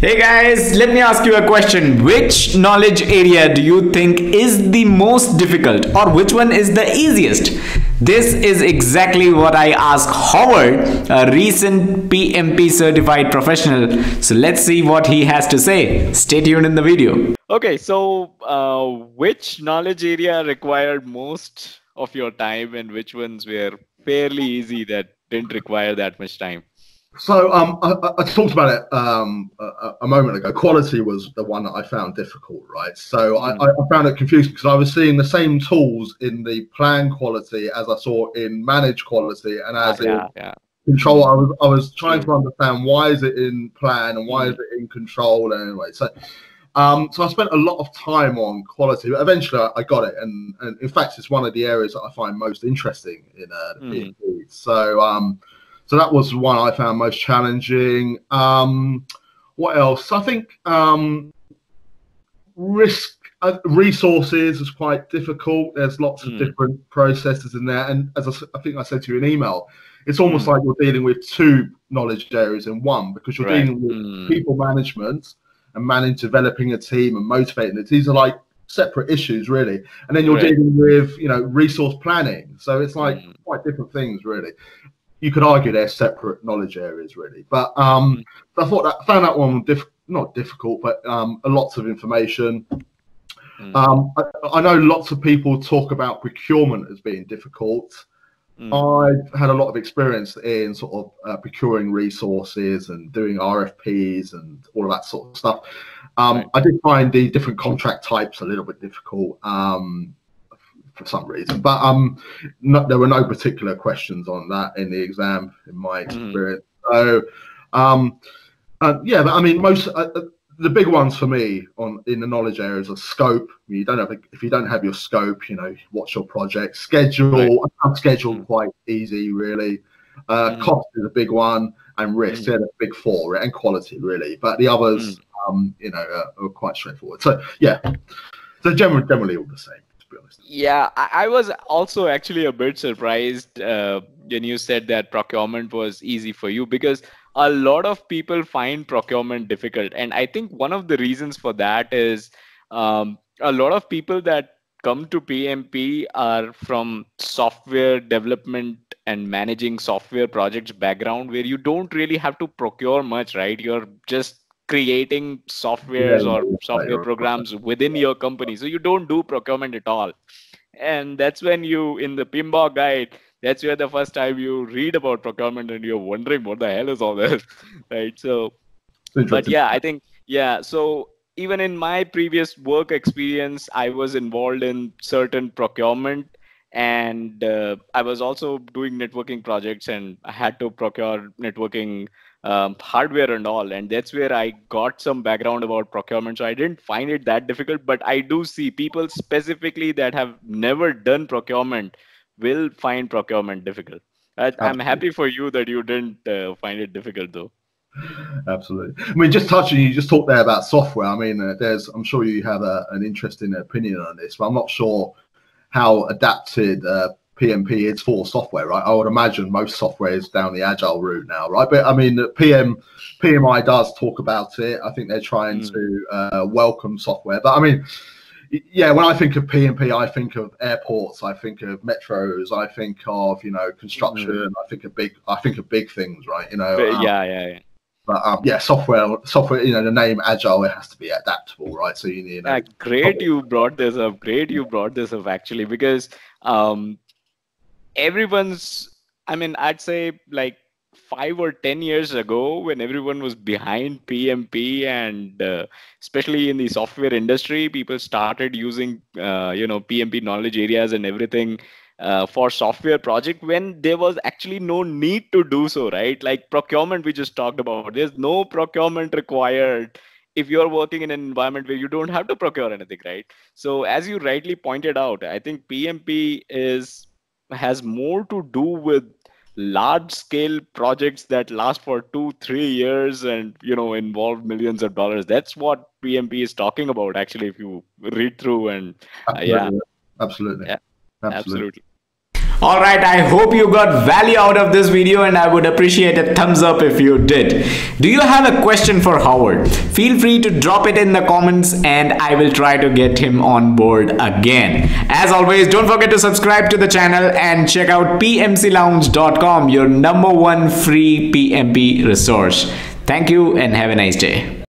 Hey guys, let me ask you a question. Which knowledge area do you think is the most difficult, or which one is the easiest? This is exactly what I asked Howard, a recent PMP certified professional. So let's see what he has to say. Stay tuned in the video. Okay, so which knowledge area required most of your time and which ones were fairly easy that didn't require that much time? So I talked about it a moment ago. Quality was the one that I found difficult, right? So I found it confusing because I was seeing the same tools in the plan quality as I saw in manage quality and as in control. I was trying to understand why is it in plan and why is it in control anyway. So I spent a lot of time on quality, but eventually I got it, and in fact it's one of the areas that I find most interesting in the PMP. So that was one I found most challenging. What else? I think resources is quite difficult. There's lots of different processes in there. And as I think I said to you in email, it's almost like you're dealing with two knowledge areas in one, because you're dealing with people management and developing a team and motivating it. These are like separate issues, really. And then you're dealing with, resource planning. So it's like quite different things, really. You could argue they're separate knowledge areas, really. But I found that one not difficult, but lots of information. I know lots of people talk about procurement as being difficult. I've had a lot of experience in sort of procuring resources and doing RFPs and all of that sort of stuff. I did find the different contract types a little bit difficult. For some reason, but there were no particular questions on that in the exam, in my experience. So, but I mean, most the big ones for me in the knowledge areas are scope. If you don't have your scope, what's your project schedule? I found schedule quite easy, really. Cost is a big one, and risk. They're the big four, and quality, really. But the others, are quite straightforward. So so generally all the same. Yeah, I was also actually a bit surprised when you said that procurement was easy for you, because a lot of people find procurement difficult. And I think one of the reasons for that is a lot of people that come to PMP are from software development and managing software projects background, where you don't really have to procure much, right? You're just creating softwares or software programs within your company. So you don't do procurement at all. And that's when in the PMBOK guide, that's where the first time you read about procurement and you're wondering what the hell is all this, right? So, but I think, so even in my previous work experience, I was involved in certain procurement, and I was also doing networking projects, and I had to procure networking hardware and all, and that's where I got some background about procurement. So I didn't find it that difficult, but I do see people specifically that have never done procurement will find procurement difficult. I'm happy for you that you didn't find it difficult, though. Absolutely. I mean, you just talked there about software. I mean, I'm sure you have an interesting opinion on this, but I'm not sure how adapted PMP is for software, right? I would imagine most software is down the agile route now, right? But I mean, PMI does talk about it. I think they're trying to welcome software. But I mean, when I think of PMP, I think of airports, I think of metros, I think of construction, I think of big things, right? But software, the name agile, it has to be adaptable, right? So you need. Great, you brought this up. Actually, because I'd say like 5 or 10 years ago, when everyone was behind PMP, and especially in the software industry, people started using PMP knowledge areas and everything for software project, when there was actually no need to do so, right? Like procurement we just talked about, there's no procurement required if you're working in an environment where you don't have to procure anything, right? So as you rightly pointed out, I think PMP has more to do with large scale projects that last for 2-3 years and involve millions of dollars. That's what PMP is talking about, actually, if you read through. And Absolutely. Alright, I hope you got value out of this video and I would appreciate a thumbs up if you did. Do you have a question for Howard? Feel free to drop it in the comments and I will try to get him on board again. As always, don't forget to subscribe to the channel and check out pmclounge.com, your #1 free PMP resource. Thank you and have a nice day.